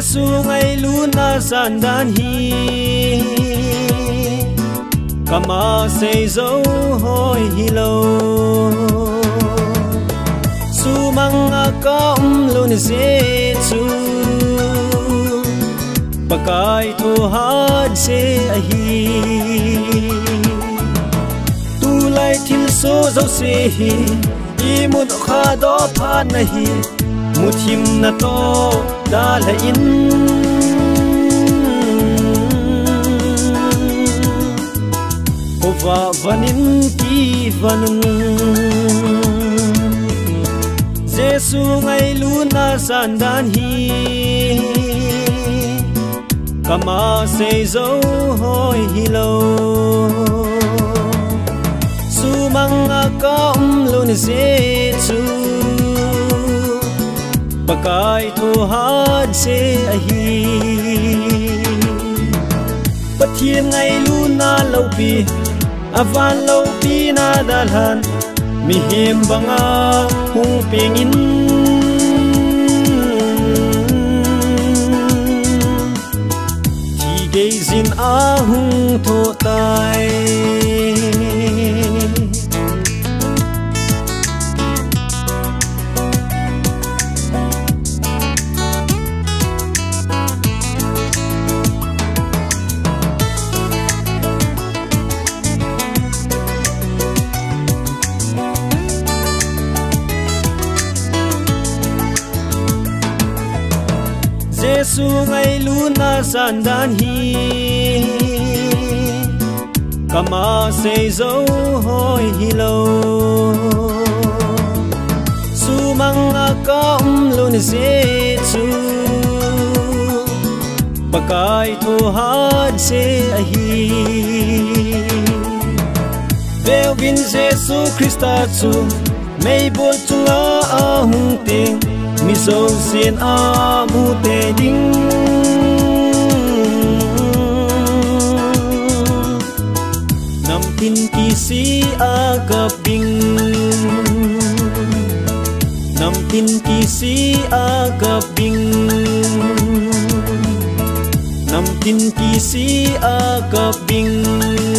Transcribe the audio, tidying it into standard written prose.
Giêsu ngay luna san dan hi kama say dấu hoi hi lo su mang com lun Giêsu pakai tu had se ahi tu lai thil so zo se hi i mut kha do pha nahi muthim na to da la in ova vanin ki vanun Giêsu ngay luna san dan hi kama say dấu hoi hi lo su mang com lun Giêsu pakai tu had se ahi pathian ngay luna lo pi avan lo pi na dalhan mi him banga hung pingin thi gazin a hung tho tai Giêsu ngay luna san dan hi kama say dấu hoi hi lo su mang com lun Giêsu pakai tu had se ahi veo vin Giêsu Christa chu mei bol chunga a hung ting mi so sin a mu te ding nam tin ki si a gặp bing nam tin ki si a gặp bing nam tin ki si a gặp bing